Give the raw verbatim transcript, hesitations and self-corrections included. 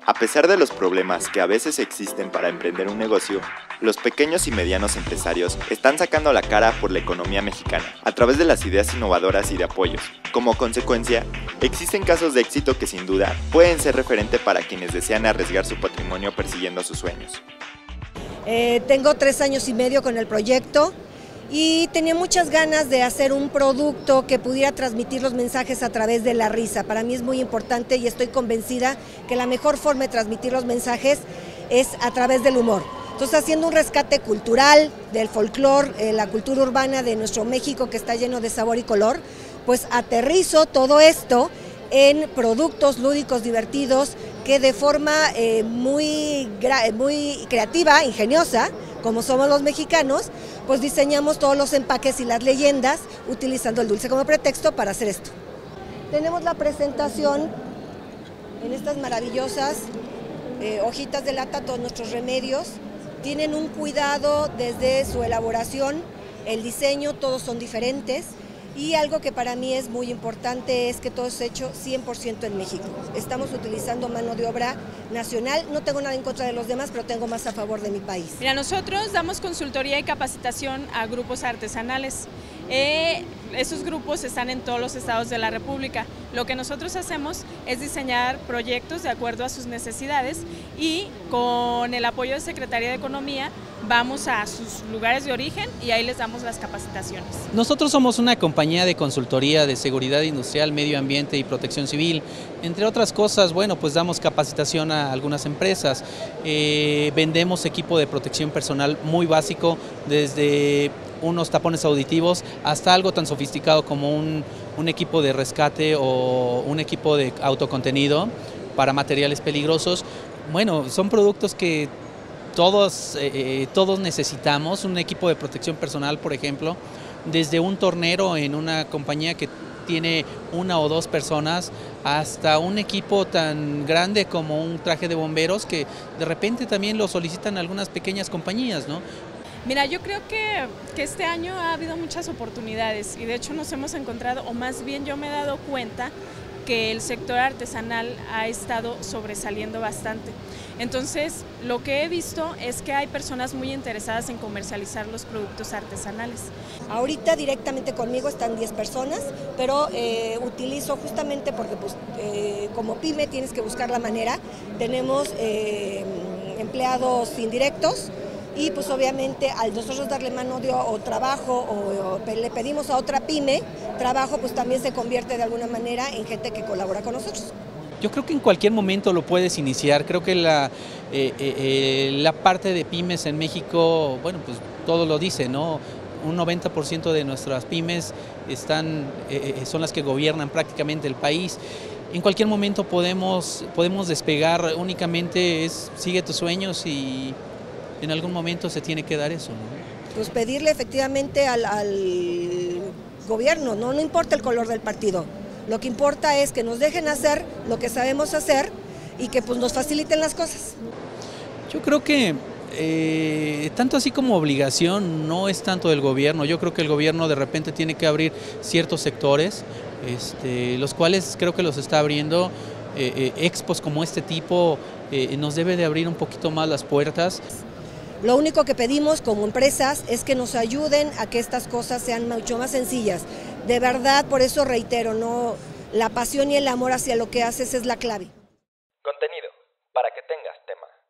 A pesar de los problemas que a veces existen para emprender un negocio, los pequeños y medianos empresarios están sacando la cara por la economía mexicana a través de las ideas innovadoras y de apoyos. Como consecuencia, existen casos de éxito que sin duda pueden ser referente para quienes desean arriesgar su patrimonio persiguiendo sus sueños. Eh, tengo tres años y medio con el proyecto y tenía muchas ganas de hacer un producto que pudiera transmitir los mensajes a través de la risa. Para mí es muy importante y estoy convencida que la mejor forma de transmitir los mensajes es a través del humor. Entonces, haciendo un rescate cultural del folclore, eh, la cultura urbana de nuestro México que está lleno de sabor y color, pues aterrizo todo esto en productos lúdicos, divertidos, que de forma eh, muy, muy creativa, ingeniosa, como somos los mexicanos, pues diseñamos todos los empaques y las leyendas utilizando el dulce como pretexto para hacer esto. Tenemos la presentación en estas maravillosas eh, hojitas de lata, todos nuestros remedios. Tienen un cuidado desde su elaboración, el diseño, todos son diferentes. Y algo que para mí es muy importante es que todo es hecho cien por ciento en México. Estamos utilizando mano de obra nacional, no tengo nada en contra de los demás, pero tengo más a favor de mi país. Mira, nosotros damos consultoría y capacitación a grupos artesanales. Eh, esos grupos están en todos los estados de la República. Lo que nosotros hacemos es diseñar proyectos de acuerdo a sus necesidades y con el apoyo de Secretaría de Economía vamos a sus lugares de origen y ahí les damos las capacitaciones. Nosotros somos una compañía de consultoría de seguridad industrial, medio ambiente y protección civil. Entre otras cosas, bueno, pues damos capacitación a algunas empresas. Eh, vendemos equipo de protección personal muy básico, desde unos tapones auditivos hasta algo tan sofisticado como un, un equipo de rescate o un equipo de autocontenido para materiales peligrosos. Bueno, son productos que todos, eh, todos necesitamos, un equipo de protección personal, por ejemplo, desde un tornero en una compañía que tiene una o dos personas hasta un equipo tan grande como un traje de bomberos que de repente también lo solicitan algunas pequeñas compañías, ¿no? Mira, yo creo que, que este año ha habido muchas oportunidades y de hecho nos hemos encontrado, o más bien yo me he dado cuenta que el sector artesanal ha estado sobresaliendo bastante. Entonces, lo que he visto es que hay personas muy interesadas en comercializar los productos artesanales. Ahorita directamente conmigo están diez personas, pero eh, utilizo justamente porque pues, eh, como pyme tienes que buscar la manera. Tenemos eh, empleados indirectos, y pues obviamente al nosotros darle mano de o trabajo o, o le pedimos a otra pyme trabajo, pues también se convierte de alguna manera en gente que colabora con nosotros. Yo creo que en cualquier momento lo puedes iniciar. Creo que la, eh, eh, la parte de pymes en México, bueno, pues todo lo dice, ¿no? Un noventa por ciento de nuestras pymes están, eh, son las que gobiernan prácticamente el país. En cualquier momento podemos, podemos despegar, únicamente es sigue tus sueños y en algún momento se tiene que dar eso, ¿no? Pues pedirle efectivamente al, al gobierno, ¿no? No importa el color del partido, lo que importa es que nos dejen hacer lo que sabemos hacer y que pues nos faciliten las cosas. Yo creo que eh, tanto así como obligación no es tanto del gobierno. Yo creo que el gobierno de repente tiene que abrir ciertos sectores, este, los cuales creo que los está abriendo. Eh, eh, expos como este tipo eh, nos debe de abrir un poquito más las puertas. Lo único que pedimos como empresas es que nos ayuden a que estas cosas sean mucho más sencillas. De verdad, por eso reitero, no, la pasión y el amor hacia lo que haces es la clave. Contenido para que tengas tema.